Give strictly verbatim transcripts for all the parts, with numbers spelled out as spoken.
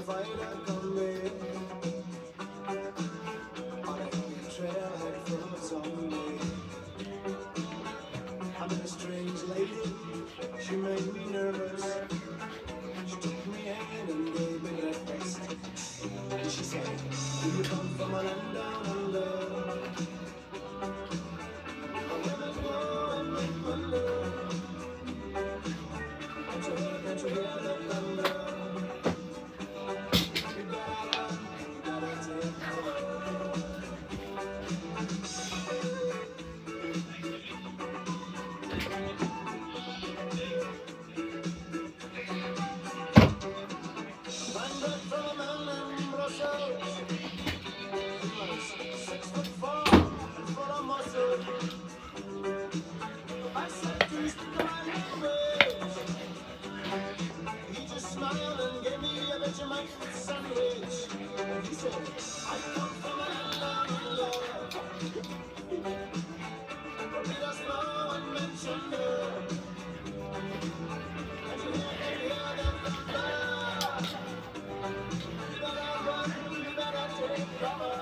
fire coming on a trailhead full of zombies. I met a strange lady, she made me nervous. She took me in and gave me breakfast. And she said, do you come from a land down under? A women go and men wonder. Can't you hear, can't you hear the thunder? You gotta, you gotta take care. Landed from a man in Brussels. He was six foot four and full of muscle. I said, do you speak my language? He just smiled and gave me a Vegemite sandwich. And he said, I come from a land down under. But he does no one mention her. And you hear, can you hear the thunder? You better run, you better take cover.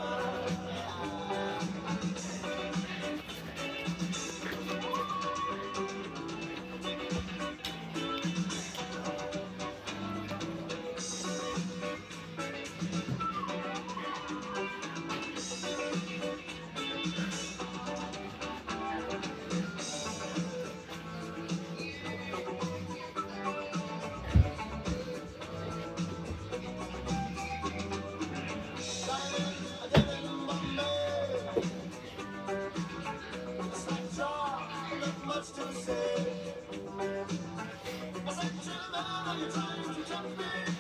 Much to say. I said, chill man, are you trying to jump me?